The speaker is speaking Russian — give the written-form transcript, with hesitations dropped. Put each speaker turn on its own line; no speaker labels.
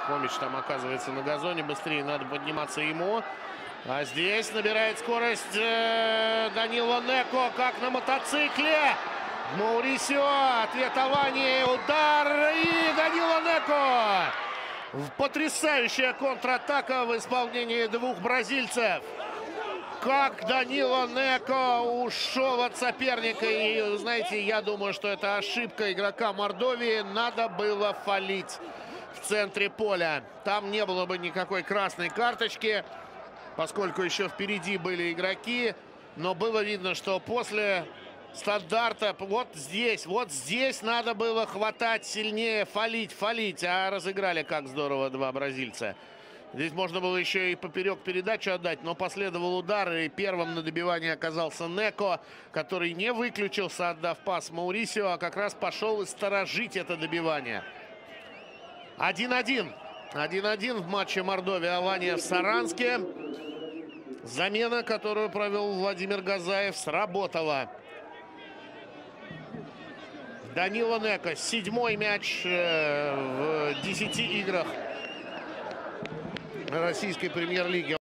Хомич там оказывается на газоне, быстрее надо подниматься ему. А здесь набирает скорость Данило Неко, как на мотоцикле. Маурисио, ответ Алании, удар и Данило Неко. Потрясающая контратака в исполнении двух бразильцев. Как Данило Неко ушел от соперника. И, знаете, я думаю, что это ошибка игрока Мордовии. Надо было фалить в центре поля. Там не было бы никакой красной карточки, поскольку еще впереди были игроки. Но было видно, что после стандарта вот здесь надо было хватать сильнее, фалить. А разыграли как здорово два бразильца. Здесь можно было еще и поперек передачу отдать, но последовал удар, и первым на добивании оказался Неко, который не выключился, отдав пас Маурисио, а как раз пошел и сторожить это добивание. 1-1. 1-1 в матче Мордовия-Алания в Саранске. Замена, которую провел Владимир Газаев, сработала. Данило Неко, 7-й мяч в 10 играх российской премьер-лиги.